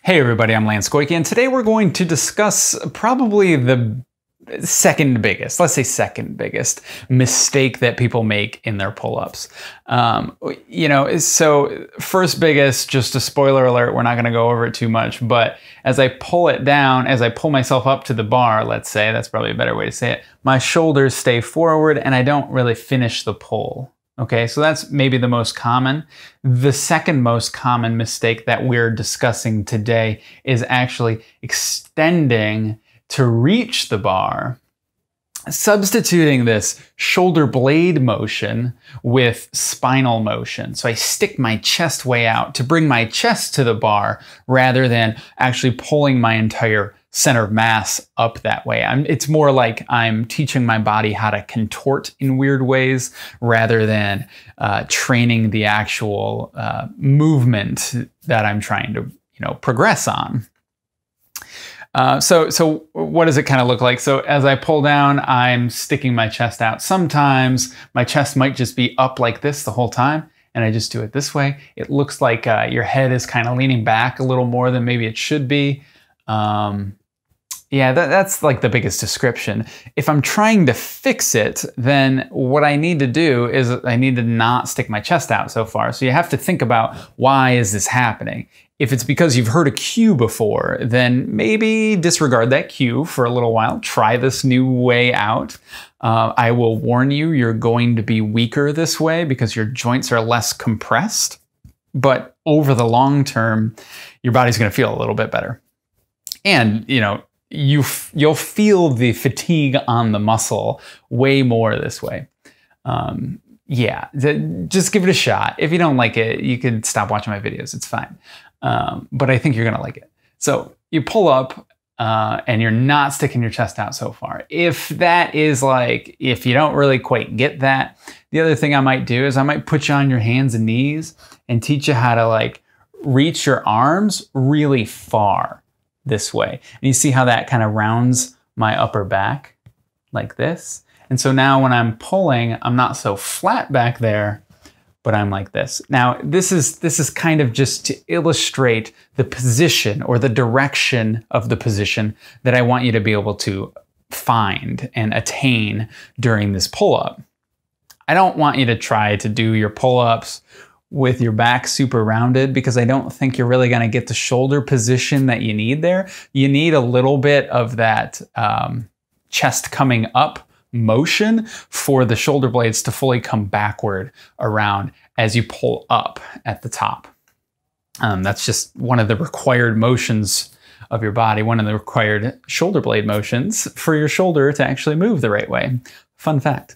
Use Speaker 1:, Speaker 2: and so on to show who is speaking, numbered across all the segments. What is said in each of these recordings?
Speaker 1: Hey everybody, I'm Lance Goyke, and today we're going to discuss probably the second biggest mistake that people make in their pull-ups. So first biggest, just a spoiler alert, we're not going to go over it too much, but as I pull it down, as I pull myself up to the bar, let's say, that's probably a better way to say it, my shoulders stay forward and I don't really finish the pull. Okay, so that's maybe the most common. The second most common mistake that we're discussing today is actually extending to reach the bar, substituting this shoulder blade motion with spinal motion. So I stick my chest way out to bring my chest to the bar rather than actually pulling my entire center of mass up that way. It's more like I'm teaching my body how to contort in weird ways rather than training the actual movement that I'm trying to, progress on. So what does it kind of look like? So as I pull down, I'm sticking my chest out. Sometimes my chest might just be up like this the whole time, and I just do it this way. It looks like your head is kind of leaning back a little more than maybe it should be. Yeah, that's like the biggest description. If I'm trying to fix it, then what I need to do is I need to not stick my chest out so far. So you have to think about, why is this happening? If it's because you've heard a cue before, then maybe disregard that cue for a little while. Try this new way out. I will warn you, you're going to be weaker this way because your joints are less compressed. But over the long term, your body's going to feel a little bit better. And, you'll feel the fatigue on the muscle way more this way. Yeah, just give it a shot. If you don't like it, you can stop watching my videos. It's fine. But I think you're going to like it. So you pull up and you're not sticking your chest out so far. If that is like, if you don't really quite get that, the other thing I might do is I might put you on your hands and knees and teach you how to reach your arms really far this way. And you see how that kind of rounds my upper back like this. And so now when I'm pulling, I'm not so flat back there, but I'm like this. Now, this is kind of just to illustrate the position or the direction of the position that I want you to be able to find and attain during this pull-up. I don't want you to try to do your pull-ups with your back super rounded, because I don't think you're really going to get the shoulder position that you need there. You need a little bit of that chest coming up motion for the shoulder blades to fully come backward around as you pull up at the top. That's just one of the required motions of your body, one of the required shoulder blade motions for your shoulder to actually move the right way. Fun fact.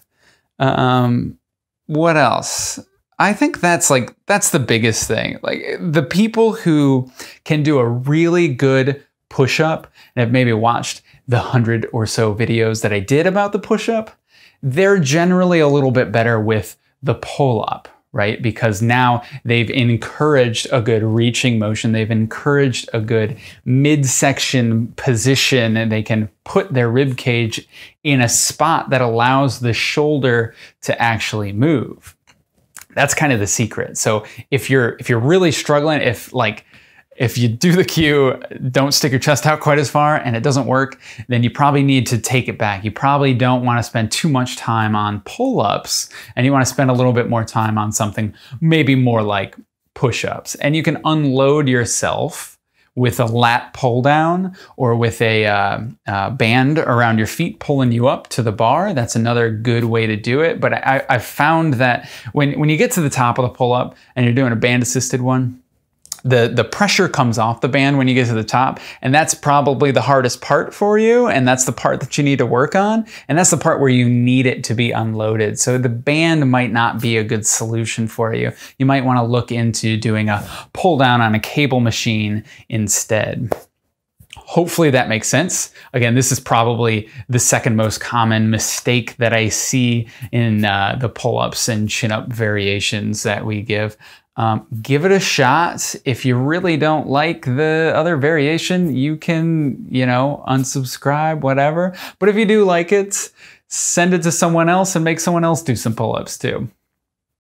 Speaker 1: What else? I think that's the biggest thing. Like, the people who can do a really good push-up and have maybe watched the 100 or so videos that I did about the push-up, they're generally a little bit better with the pull-up, right? Because now they've encouraged a good reaching motion. They've encouraged a good midsection position, and they can put their rib cage in a spot that allows the shoulder to actually move. That's kind of the secret. So if you're really struggling, if you do the cue, don't stick your chest out quite as far and it doesn't work, then you probably need to take it back. You probably don't want to spend too much time on pull-ups, and you want to spend a little bit more time on something maybe more like push-ups. And you can unload yourself with a lat pull down or with a band around your feet pulling you up to the bar. That's another good way to do it. But I've found that when you get to the top of the pull-up and you're doing a band-assisted one, the pressure comes off the band when you get to the top, and that's probably the hardest part for you, and that's the part that you need to work on, and that's the part where you need it to be unloaded. So the band might not be a good solution for you. You might want to look into doing a pull down on a cable machine instead. Hopefully that makes sense. Again, this is probably the second most common mistake that I see in the pull-ups and chin-up variations that we give. Give it a shot. If you really don't like the other variation, you can, unsubscribe, whatever. But if you do like it, send it to someone else and make someone else do some pull-ups too.